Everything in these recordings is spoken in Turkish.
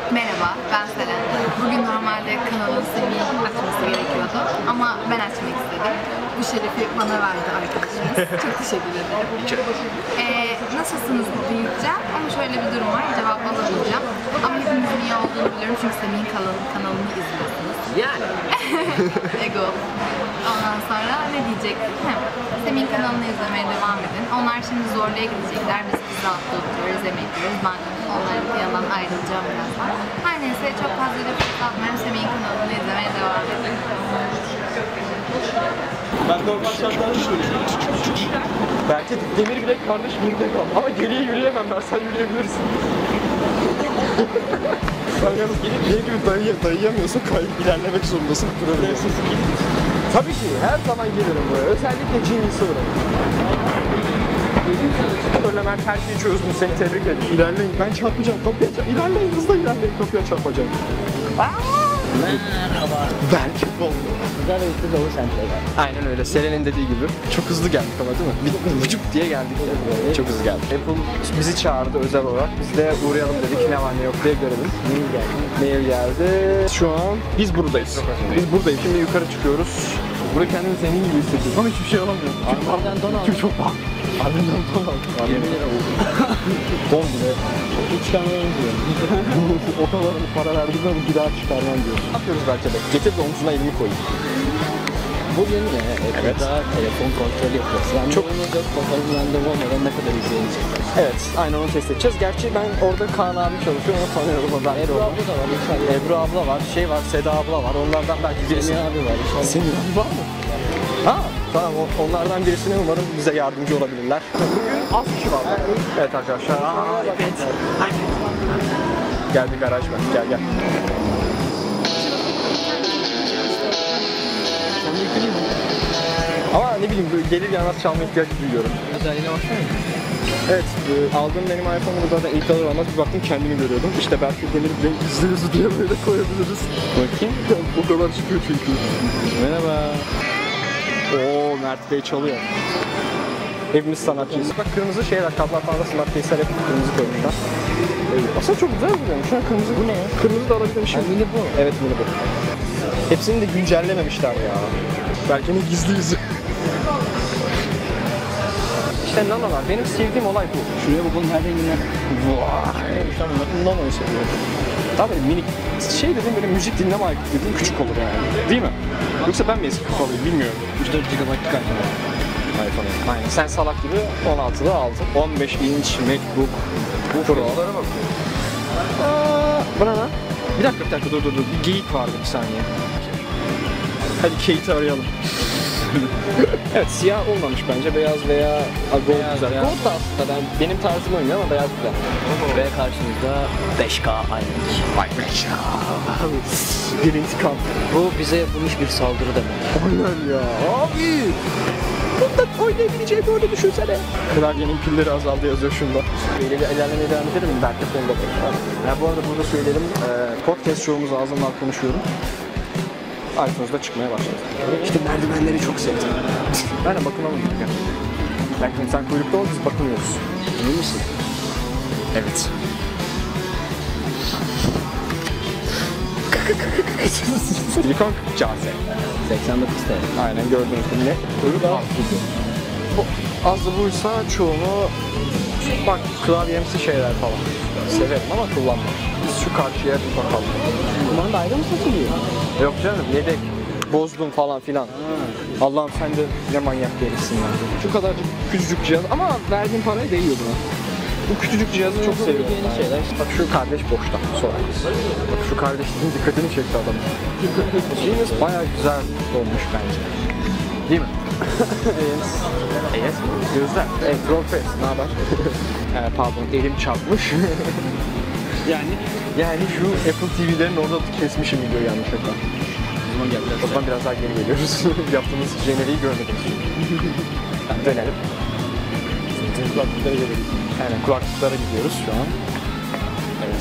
Merhaba, ben Selen. Bugün normalde kanalın Semih'in açması gerekiyordu ama ben açmak istedim. Bu şerefi bana verdi arkadaşımız. Çok teşekkür ederim. Nasılsınız diyeceğim ama şöyle bir durum var, cevap alamayacağım. Ama hepinizin iyi olduğunu biliyorum çünkü Semih'in kanalını izliyorsunuz. Yani. Ego. Ondan sonra ne diyecektim? Semih'in kanalını izlemeye devam edin. Onlar şimdi Zorlu'ya gidecekler. Biz rahatla oturuyoruz, yemek yiyoruz. Ben onların yanından ayrılacağım birazdan. Her neyse çok fazla da fırsatlarım. Semih'in kanalını izlemeye devam edin. Ben normal şartlarda söylüyorum. Belki demir bilek kardeş bir bilek al. Ama geriye yürüyemem ben, sen yürüyebilirsin. Sen yalnız gelip benim gibi dayayamıyorsun, kayıp ilerlemek zorundasın. Tabii ki, her zaman gelirim buraya. Özellikle Genius'ı öğrendim. Öyle Mert her şeyi çözdün, seni tebrik ederim. İlerleyin, ben çarpacağım kapıya, ilerleyin, hızla ilerleyin, kapıya çarpacağım. Merhaba. Belki oldu. Güzel ve üstü dolu semtler. Aynen öyle, Selen'in dediği gibi. Çok hızlı geldik ama değil mi? Vıcık diye geldik yani. Çok hızlı geldik. Apple bizi çağırdı özel olarak. Biz de uğrayalım dedik, ne var ne yok diye görelim. Mail geldi. Mail geldi. Şu an biz buradayız. Biz buradayız. Şimdi yukarı çıkıyoruz. Burada kendimi senin gibi hissediyorum ama hiçbir şey alamıyorum. Armadan don aldım. Çünkü çok pahalı. Armadan don aldım. 20 lira oldu. Don bile. Hiç çıkarmayı diyorum. O kadar para verdim ama bir daha çıkarmam diyor. Ne yapıyoruz belki de? Getir de omzuna elimi koyayım. Bugün Evet. daha telefon kontrolü yapacağız. Randevumuz yok. Bakalım randevu olmadan ne kadar izleyecekler. Evet, aynen onu test edeceğiz. Gerçi ben orada Kaan abi çalışıyor, onu tanıyorum. Ebru abla da var inşallah. Ebru abla var, Seda abla var. Onlardan belki birisi. Semih abi var inşallah. Semih abi var mı? Ha, tamam. Onlardan birisine umarım bize yardımcı olabilirler. Bugün az kişi var. Evet arkadaşlar. Evet. Geldik araç var. Gel. Ama ne bileyim gelir gelmez çalma ihtiyacı duyuyorum. Özelliğine baksana. Evet, aldığım benim iPhone'u zaten ilk alır almaz bir baktım kendimi görüyordum. İşte belki demir renk izliyoruz diye böyle koyabiliriz. Bakayım. O kadar çıkıyor çünkü. Merhaba. Oo, Mert Bey çalıyor. Hepimiz sanatçıyız. Bak kırmızı şeyler, kablar falan smart case'ler hep kırmızı koymuşlar. Evet. Aslında çok güzel duruyor. Şu an kırmızı. Bu ne ya? Kırmızı da alabilirim şimdi. Mini bu. Evet, mini bu. Hepsini de güncellememişler ya. Belki ne gizli yüzü. İşte nanolar. Benim sevdiğim olay bu. Şuraya bakalım her renginden. Vay. Nano'yu seviyorum. Tabii minik şey dediğim böyle müzik dinleme aygıtı dediğim küçük olur yani. Değil mi? Yoksa ben mi eski kafalıyım bilmiyorum. 3-4 GB'lık iPhone. Aynen. Sen salak gibi 16'da aldın. 15 inç MacBook Pro. Fiyatlara bak. Bu ne lan? Bir dakika dur. Bir geyik vardı bir saniye. Hadi Kate'i arayalım. Evet, siyah olmamış bence. Beyaz veya gold güzel. Beyaz. Gold da aslında benim tarzım oynuyor ama beyaz güzel. Ve karşımızda 5K iMac. iMac. Bir intikam. Bu bize yapılmış bir saldırı demek. Aynen ya. Abi. Bunda oynayabileceği böyle düşünsene. Klavyenin pilleri azaldı yazıyor şunda. Böyle bir ilerlemeye devam edelim mi? Belki fonda böyle. Ya bu arada burada söyleyelim. Podcast show'umuz ağzımdan konuşuyorum. iTunes'da çıkmaya başladı. İşte merdivenleri çok sevdim. Ben de bakınalım ya. Belki sen kuyrukta ol, biz bakınıyoruz. Emin misin? Evet. Silikon cihazı. 89 TL. Aynen gördüğünüz gibi ne? Kuyruk az. Bu az da buysa çoğunu bak klavyemsi şeyler falan. Severim ama kullanmam. Biz şu karşıya bir bakalım. Bunların da ayrı mı satılıyor? Yok canım yedek. Bozdum falan filan. Allah'ım sen de ne manyak birisin ya. Şu kadarcık küçücük cihaz ama verdiğim paraya değiyor buna. Bu küçücük cihazı çok seviyorum. Yeni şeyler. Bak şu kardeş boşta sonra. Bak şu kardeşlerin dikkatini çekti adam. Genius bayağı güzel olmuş bence. Değil mi? Evet. Gözler. Profes. Ne haber? Pardon elim çarpmış. Yani şu Apple TV'lerin orada kesmişim videoyu yanlışlıkla. O zaman biraz daha geri geliyoruz. Yaptığımız jeneriği görmedik. Dönelim. Kulaklıklara gelelim. Aynen kulaklıklara gidiyoruz şu an. Evet.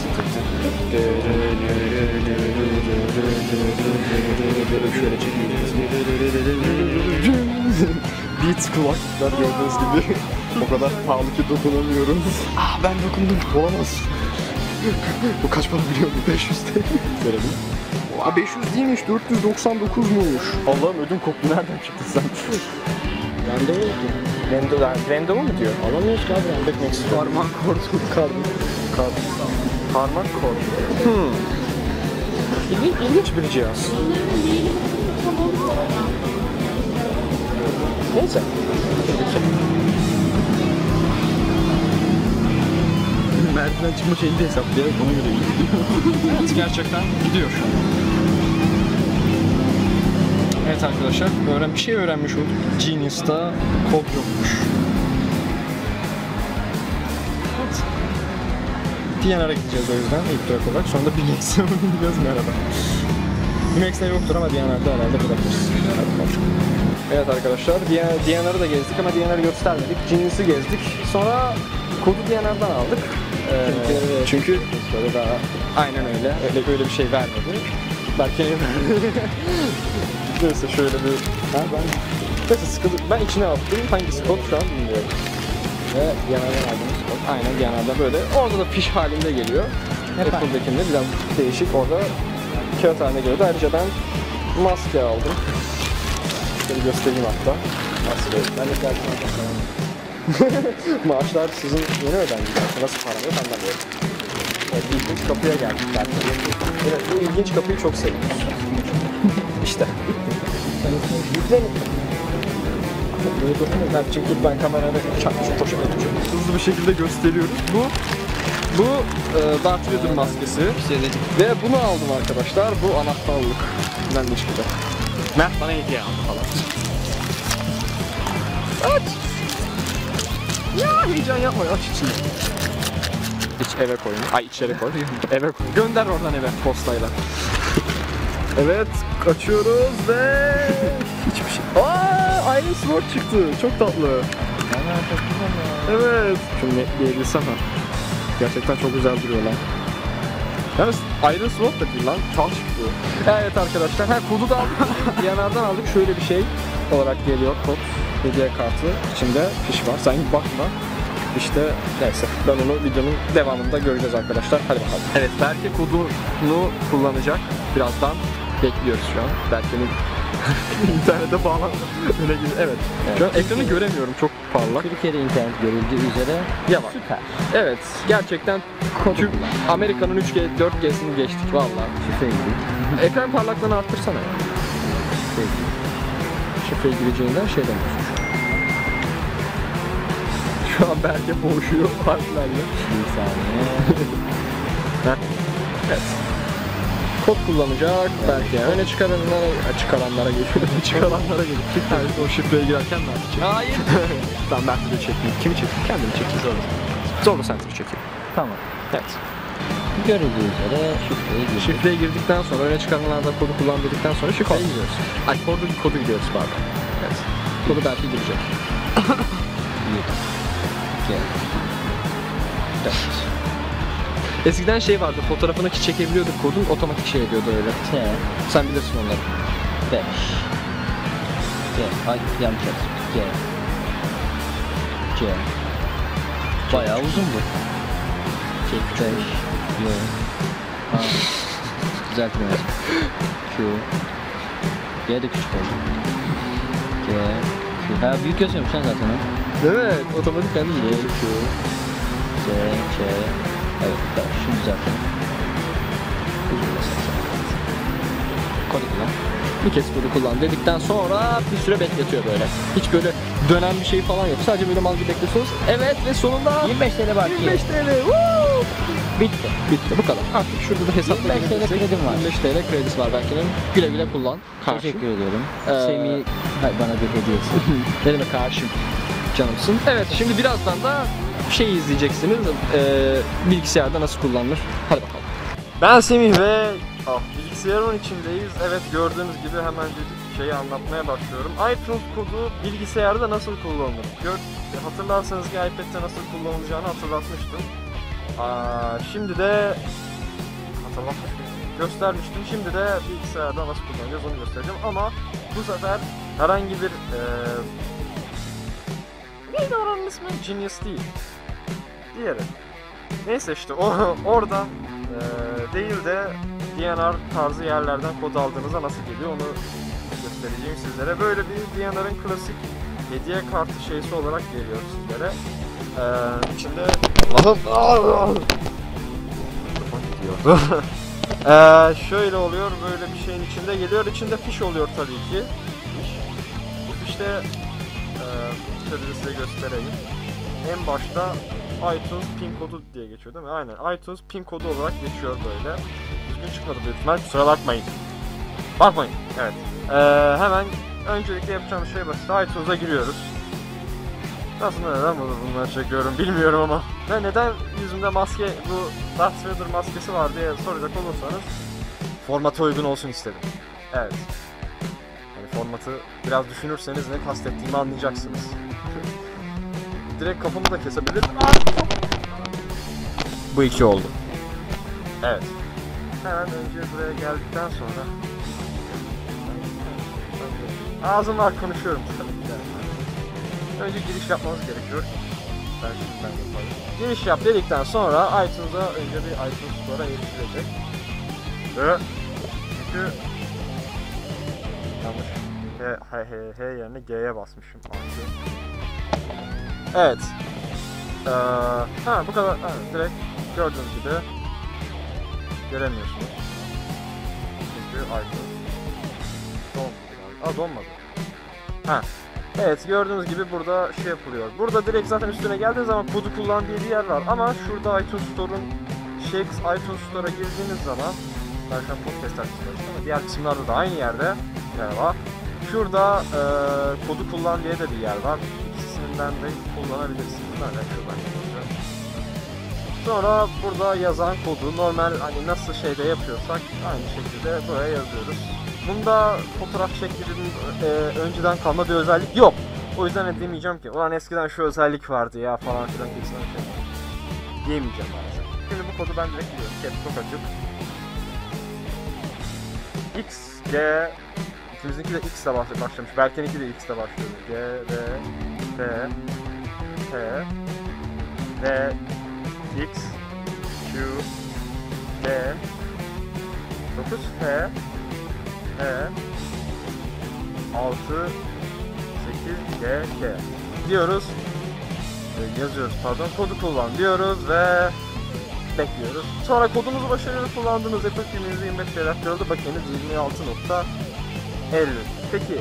Şöyle çekeceğiz. Beats kulaklıklar gördüğünüz gibi. O kadar pahalı ki dokunamıyorum. Ah ben dokundum. Olamaz. Bu kaç para biliyor musun? 500 TL. Verelim. Aa, 500 değilmiş, 499'muş. Allah'ım ödüm koptu, nereden çıktın sen? Randevu yok ya. Randevu mu diyor? Alamıyoruz ki abi randevu. Ekmek istiyor. Parmak kordu. Parmak kordu. İlginç bir cihaz. Neyse. Merdiven çıkma şeyini de hesaplayarak ona göre gidiyor. Evet, gerçekten gidiyor şu an. Evet arkadaşlar, bir şey öğrenmiş olduk. Genius'ta kod yokmuş. Evet. DNR'a gideceğiz o yüzden ilk durak olarak. Sonra da BMX'e gideceğiz merhaba. BMX'de yoktur ama DNR'da herhalde bırakırız. Evet arkadaşlar, DNR'ı da gezdik ama DNR'ı göstermedik. Genius'u gezdik. Sonra kodu DNR'dan aldık. Çünkü sonra da aynen öyle bir şey vermedi. Belki neyse şöyle bir neyse sıkıldık. Ben içine attım. Hangisi kod şu an bilmiyorum. Ve DNR'dan aldığımız kod. Aynen DNR'dan böyle. Orada da fiş halinde geliyor. Apple'dakinde biraz değişik. Orada kağıt haline geliyordu. Ayrıca ben maske aldım. Şöyle göstereyim hatta. Maske. Ben de maaşlar sizin yeni ödendi. Nasıl paranıyor ben de böyle. Evet, ilginç kapıya geldik. Evet, bu ilginç kapıyı çok seviyoruz. İşte. Yüklenin. Çünkü ben kamerada çakmış poşet atacağım. Hızlı bir şekilde gösteriyoruz. Bu Darth Vader maskesi. Ve bunu aldım arkadaşlar. Bu anahtarlık. Ben de çıktı. Mert bana hediye aldı falan. Aç! Ya heyecan yapma, aç içini. Eve koyun. Ay içeri koy. Eve koy. Gönder oradan eve postayla. Evet, açıyoruz ve hiçbir şey. Aa, Iron Sword çıktı. Çok tatlı. Evet. Şunu netleyebilsem ha. Gerçekten çok güzel duruyor lan. Yalnız Iron Sword da değil lan. Çal çıktı. Evet arkadaşlar. Kodu da aldık. DNR'dan aldık. Şöyle bir şey olarak geliyor kod. Hediye kartı. İçinde fiş var. Sen bakma. İşte neyse. Ben onu videonun devamında göreceğiz arkadaşlar. Hadi bakalım. Evet, Berke kodunu kullanacak. Birazdan bekliyoruz şu an. Berke'nin internete bağlandı. Evet. Şu an ekranı göremiyorum. Çok parlak. Türkiye'de internet görüldüğü üzere yavaş. Süper. Evet. Gerçekten tüm Amerika'nın 3G, 4G'sini geçtik vallahi. Şifre gibi. Ekran parlaklığını arttırsana. Şifre gireceğinden şey demiyorsun. Şu an Berke boğuşuyor harflerle. Bir saniye. Evet. Kod kullanacak Berke. Öne çıkaranlara geliyor. Çıkaranlara geliyor. Yani o şifreye girerken ne yapacak? Hayır. Tamam, Berke de çekeyim. Kimi çekeyim? Kendimi çekeyim. Zorlu sentri çekeyim. Tamam. Evet. Görüldüğü üzere şifreye girdik. Şifreye girdikten sonra öne çıkaranlarda kodu kullandıktan sonra şifreye gidiyoruz. Ay kodu gidiyoruz pardon. Evet. Kodu Berke girecek. 1, 2, 4. Eskiden şey vardı, fotoğrafını çekebiliyorduk kodun, otomatik şey ediyordu öyle. T, Sen bilirsin onları. 5. C, ay yanlış yazdım. C. Bayağı uzun bu. C, 5. Yo. A. Düzeltmiyorum. Q. G de küçük oldu. G. Q. Ha büyük yazıyormuş lan zaten o. Evet, otomatik kendi C, Q. C, Ç. Evet, tamam. Şimdi düzeltelim. Kodu kullan. Bir kez kodu kullan dedikten sonra bir süre bekletiyor böyle. Hiç böyle dönen bir şey falan yok. Sadece böyle mal bir bekletiyorsunuz. Evet ve sonunda 25 TL var. 25 TL. Woo! Bitti. Bitti bu kadar. Artık şurada da hesapla 25 TL kredim var. 25 TL kredisi var Berke'nin. Güle güle kullan. Karşı. Teşekkür ediyorum. Semih bana bir hediyesi. Ne demek karşım? Canımsın. Evet, şimdi birazdan da şey izleyeceksiniz. Bilgisayarda nasıl kullanılır. Hadi bakalım. Ben Semih ve bilgisayarın içindeyiz. Evet, gördüğünüz gibi hemen şeyi anlatmaya başlıyorum. iTunes kodu bilgisayarda nasıl kullanılır? Hatırlarsanız ki iPad'de nasıl kullanılacağını hatırlatmıştım. Şimdi de göstermiştim. Şimdi de bilgisayarda nasıl kullanacağız onu göstereceğim. Ama bu sefer herhangi bir neydi oranın ismi? Genius değil. Diğeri. Neyse işte orada değil de DNR tarzı yerlerden kod aldığınızda nasıl geliyor onu göstereceğim sizlere. Böyle bir DNR'ın klasik hediye kartı şeysi olarak geliyor sizlere. İçinde şöyle oluyor, böyle bir şeyin içinde geliyor. İçinde fiş oluyor tabii ki. Bu fişte şöyle size göstereyim. En başta iTunes pin kodu diye geçiyor değil mi? Aynen. iTunes pin kodu olarak geçiyor böyle. Düzgün çıkmadı büyük ihtimal. Kusura bakmayın. Bakmayın. Evet. Hemen öncelikle yapacağımız şey basit. iTunes'a giriyoruz. Aslında neden bunları çekiyorum bilmiyorum ama. Ve neden yüzümde maske, bu Darth Vader maskesi var diye soracak olursanız formata uygun olsun istedim. Evet. Yani formatı biraz düşünürseniz ne kastettiğimi anlayacaksınız. Direkt kafamı da kesebilirim. Bu iki oldu. Evet. Hemen önce buraya geldikten sonra ağzım var konuşuyorum tabii ki. Önce giriş yapmamız gerekiyor. Ben şimdiden yapayım. Giriş yap dedikten sonra iTunes'a önce bir iTunes Store'a erişilecek. Ve çünkü yanlış H yerine G'ye basmışım. Evet. Bu kadar. Direkt gördüğünüz gibi göremiyorsunuz. Çünkü iTunes donmadı. Evet, gördüğünüz gibi burada şey yapılıyor. Burada direkt zaten üstüne geldiğiniz zaman kodu kullan diye bir yer var. Ama şurada iTunes Store'un iTunes Store'a girdiğiniz zaman, ben şu an podcast açtım ama diğer kısımlarda da aynı yerde yer var. Şurada kodu kullan diye de bir yer var. İkisinden de kullanabilirsiniz. Ben de şuradan yapacağım. Sonra burada yazan kodu normal hani nasıl şeyde yapıyorsak aynı şekilde buraya yazıyoruz. Bunda fotoğraf çektiğinin önceden kalma bir özellik yok. O yüzden ne demeyeceğim ki, ulan eskiden şu özellik vardı ya falan filan kesin diyemeyeceğim maalesef. Şimdi bu kodu ben direkt biliyorum. Çok açık. X, G, ikimizinki de X ile başlamış. Berke'ninki de X ile başlıyor. G, R, T, T, V, X, Q, D, 9, F, 6, 8, G, K diyoruz. Yazıyoruz pardon. Kodu kullan diyoruz ve bekliyoruz. Sonra kodumuzu başarılı kullandığınız Apple kimliğinizi 25 TL kırıldı. Bakiyeniz 26.50. Peki.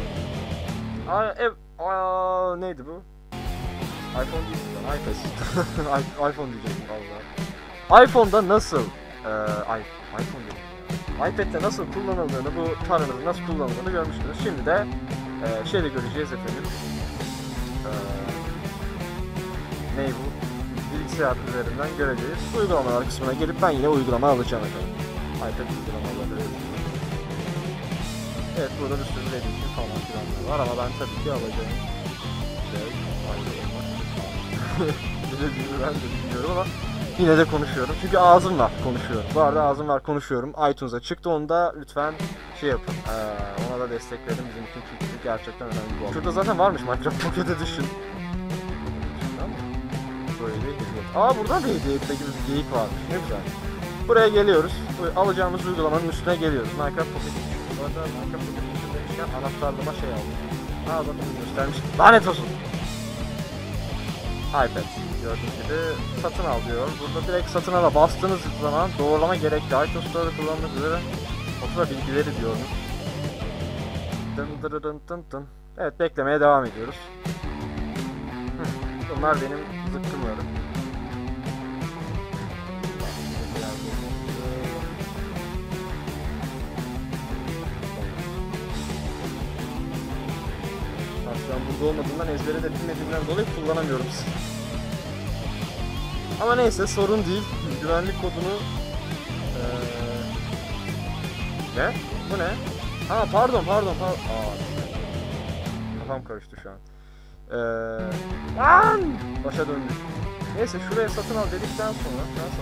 Neydi bu? iPhone değil mi? iPad. iPhone diyecektim vallahi. iPhone'da nasıl iPhone değil. iPad'de nasıl kullanıldığını, bu tarihinin nasıl kullanıldığını görmüştünüz. Şimdi de şeyle göreceğiz efendim. Ney bu? Bilgisayar üzerinden göreceğiz. Uygulamalar kısmına gelip ben yine uygulama alacağım efendim. iPad uygulamaları. Evet, burada bir sürü Reddit'in falan filanlar var ama ben tabii ki alacağım. Ben de bilmiyorum ama yine de konuşuyorum. Çünkü ağzım var, konuşuyorum. Bu arada ağzım var, konuşuyorum. iTunes'a çıktı, onu da lütfen şey yapın. Ona da destek verin. Bizim için çünkü gerçekten önemli bu. Şurada zaten varmış Minecraft Pocket Edition. Böyle hediye. Buradan da hediye gibi bir geyik varmış. Ne güzel. Buraya geliyoruz. Alacağımız uygulamanın üstüne geliyoruz. Minecraft Pocket Edition. Bu arada Minecraft Pocket Edition demişken anahtarlığıma şey aldım. Bakın göstermiş. Lanet olsun. iPad. Gördüğünüz gibi satın al diyor. Burada direkt satın ala bastığınız zaman doğrulama gerekli. iTunes Store'da kullanmak üzere fatura bilgileri diyoruz. Evet, beklemeye devam ediyoruz. Bunlar benim zıkkımlarım. Şu an burada olmadığından, ezbere de bilmediğimden dolayı kullanamıyorum. Ama neyse, sorun değil. Güvenlik kodunu ne? Bu ne? Pardon. Kafam karıştı şu an. Başa döndük. Neyse, şuraya satın al dedikten sonra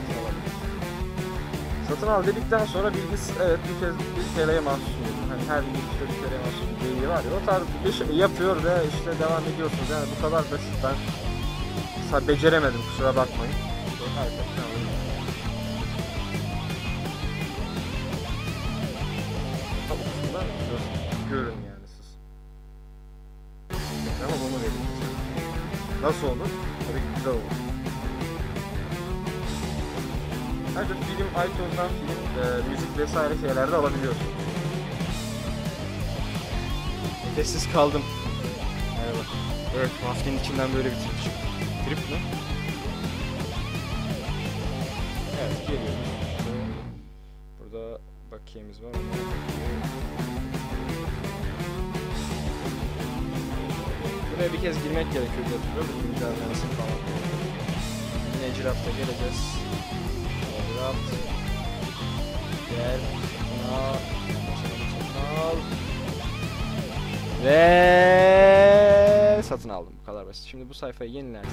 satın al dedikten sonra bilgisi, evet, bir TL'ye mahsus. Hani her bir işte bir TL'ye mahsus bir geyiği var ya, o tarz bir şey yapıyor ve işte devam ediyorsunuz. Yani bu kadar basit, ben beceremedim, kusura bakmayın. Nasıl olur? Tabii ki güzel olur. Ayrıca film, iTunes'dan film, müzik vesaire şeyler de alabiliyorsun. Nefessiz kaldım. Merhaba. Evet, maskenin içinden böyle bir trip çıktı. Trip mi? Evet, geliyoruz. Burada bakiyemiz var. Buraya bir kez girmek gerekiyor diye hatırlıyorum. İmzalanmasın falan. Yine Giraf'ta geleceğiz. Giraf. Gel. Satın al. Ve satın aldım. Bu kadar basit. Şimdi bu sayfayı yenilersek.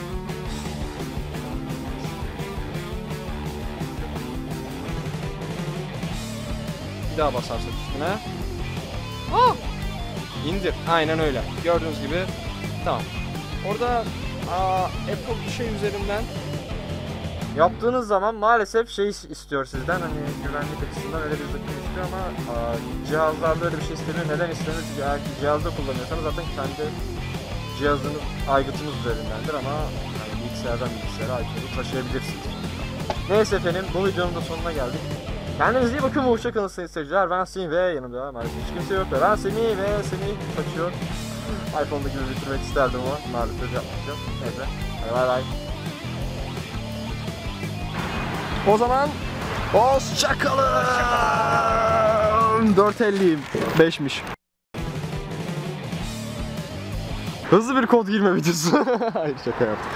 Bir daha basarsak üstüne. Oh! İndir. Aynen öyle. Gördüğünüz gibi. Tamam. Orada Apple bir şey üzerinden yaptığınız zaman maalesef şey istiyor sizden, hani güvenlik açısından öyle bir zıkkım istiyor ama cihazlarda öyle bir şey istemiyor. Neden istemiyor? Çünkü eğer ki cihazda kullanıyorsanız zaten kendi cihazınız aygıtınız üzerindendir ama yani bilgisayardan bilgisayara iPhone'u taşıyabilirsiniz. Neyse efendim, bu videonun da sonuna geldik. Kendinize iyi bakın ve hoşçakalın sayın seyirciler. Ben Semih ve yanımda maalesef hiç kimse yok ve ben Semih ve Semih kaçıyor. iPhone'da gibi bitirmek isterdim ama maalesef yapmayacağım. Neyse, bay bay. O zaman hoşçakalın. 4.50'yim. 5'miş. Hızlı bir kod girme videosu. Hayır, şaka yaptım.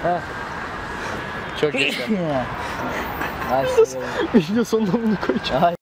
Çok yaşa. Video sonuna bunu koyacağım.